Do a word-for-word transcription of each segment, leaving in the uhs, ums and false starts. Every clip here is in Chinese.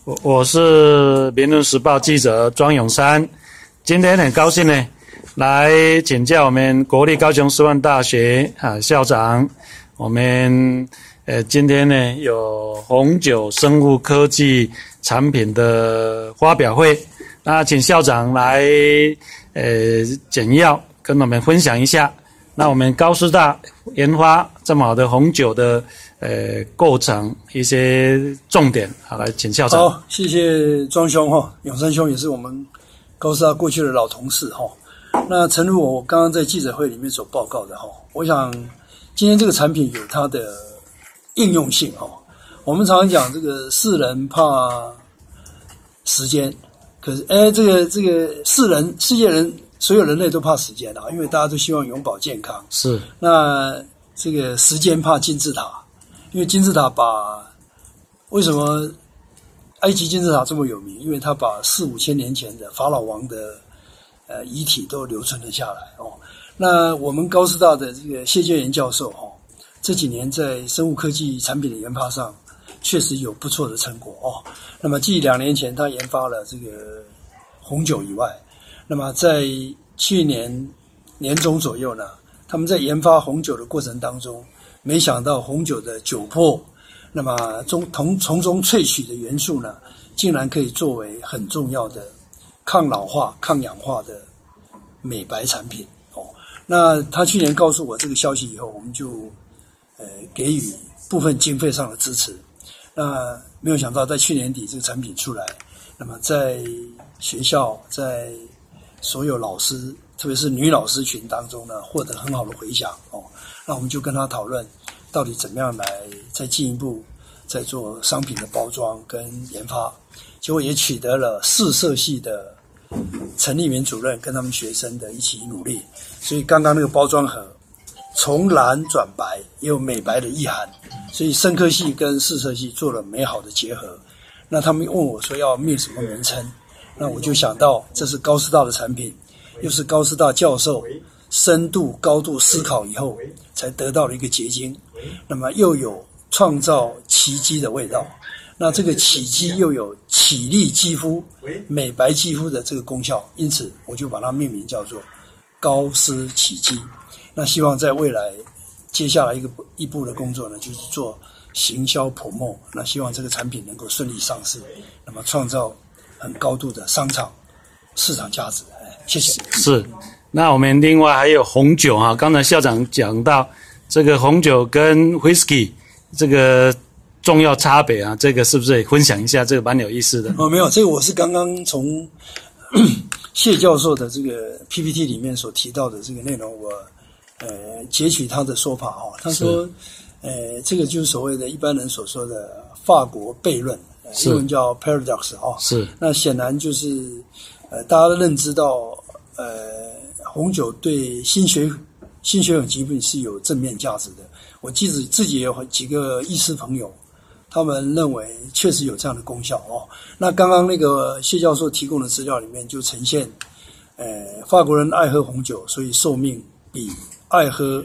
我我是民论时报记者庄永山，今天很高兴呢，来请教我们国立高雄师范大学啊校长，我们呃今天呢有红酒生物科技产品的发表会，那请校长来呃简要跟我们分享一下，那我们高师大研发这么好的红酒的呃构成一些重点，好，来请校长。 好，谢谢庄兄哈，永山兄也是我们高师大过去的老同事哈。那诚如我刚刚在记者会里面所报告的哈，我想今天这个产品有它的应用性哈。我们常常讲这个世人怕时间，可是哎，这个这个世人世界人所有人类都怕时间啊，因为大家都希望永保健康。 是。 那这个时间怕金字塔，因为金字塔把为什么埃及金字塔这么有名？因为它把四五千年前的法老王的呃遗体都留存了下来哦。那我们高师大的这个谢建元教授哦，这几年在生物科技产品的研发上确实有不错的成果哦。那么继两年前他研发了这个红酒以外，那么在去年年中左右呢，他们在研发红酒的过程当中，没想到红酒的酒粕，那么中从从中萃取的元素呢，竟然可以作为很重要的抗老化、抗氧化的美白产品哦。那他去年告诉我这个消息以后，我们就呃给予部分经费上的支持。那没有想到在去年底这个产品出来，那么在学校在所有老师，特别是女老师群当中呢，获得很好的回响哦。那我们就跟他讨论，到底怎么样来再进一步再做商品的包装跟研发。结果也取得了四色系的陈立民主任跟他们学生的一起努力，所以刚刚那个包装盒从蓝转白，也有美白的意涵，所以生科系跟四色系做了美好的结合。那他们问我说要命什么名称，那我就想到这是高师大的产品，又是高师大教授深度高度思考以后才得到了一个结晶，那么又有创造奇迹的味道，那这个奇迹又有起立肌肤美白肌肤的这个功效，因此我就把它命名叫做高师奇迹。那希望在未来接下来一个一步的工作呢，就是做行销 promote， 那希望这个产品能够顺利上市，那么创造很高度的商场市场价值。谢谢。 是。那我们另外还有红酒哈，刚才校长讲到这个红酒跟 whisky 这个重要差别啊，这个是不是也分享一下？这个蛮有意思的。 哦，没有，这个我是刚刚从谢教授的这个 P P T 里面所提到的这个内容，我呃截取他的说法哦。他说，呃，这个就是所谓的一般人所说的法国悖论，英文叫 paradox 哦。是。那显然就是呃大家都认知到呃。红酒对心血心血管疾病是有正面价值的。我记得自己也有几个医师朋友，他们认为确实有这样的功效哦。那刚刚那个谢教授提供的资料里面就呈现，呃，法国人爱喝红酒，所以寿命比爱喝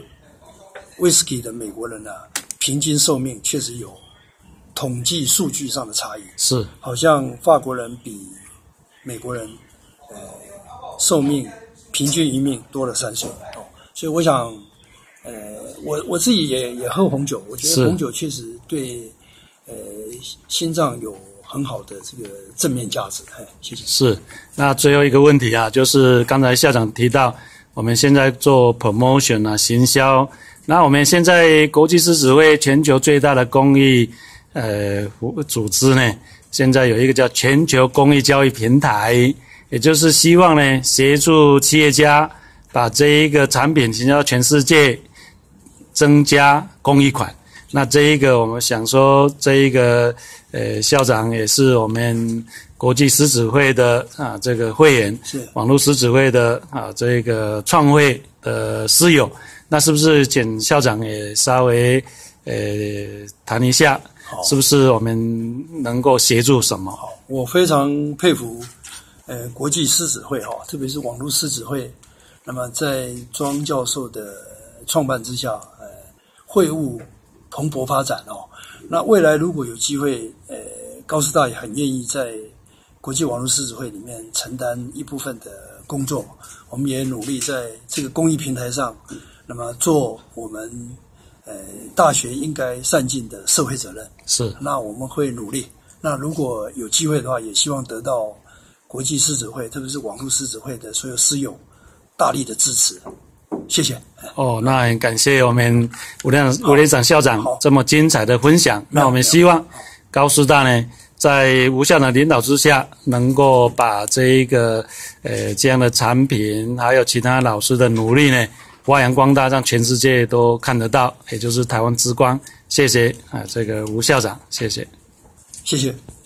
whisky 的美国人呢、啊，平均寿命确实有统计数据上的差异。是，好像法国人比美国人呃寿命平均一命多了三岁哦，所以我想，呃，我我自己也也喝红酒，我觉得红酒确实对呃心脏有很好的这个正面价值。哎，谢谢。 是，那最后一个问题啊，就是刚才校长提到，我们现在做 promotion 啊，行销，那我们现在国际狮子会全球最大的公益呃组织呢，现在有一个叫全球公益交易平台。也就是希望呢，协助企业家把这一个产品行销全世界，增加公益款。那这一个我们想说，这一个呃校长也是我们国际狮子会的啊这个会员，是网络狮子会的啊这个创会的师友。那是不是请校长也稍微呃谈一下，是不是我们能够协助什么？ 好，我非常佩服。呃，国际狮子会哈，特别是网络狮子会，那么在庄教授的创办之下，呃，会务蓬勃发展哦。那未来如果有机会，呃， 高师大也很愿意在国际网络狮子会里面承担一部分的工作，我们也努力在这个公益平台上，那么做我们呃大学应该善尽的社会责任。 是， 那我们会努力。那如果有机会的话，也希望得到国际狮子会，特别是网络狮子会的所有师友大力的支持。谢谢。 哦，那很感谢我们吴连吴连长校长这么精彩的分享。那我们希望高师大呢，在吴校长领导之下，能够把这一个呃这样的产品，还有其他老师的努力呢，发扬光大，让全世界都看得到，也就是台湾之光。谢谢啊，这个吴校长，谢谢， 谢谢。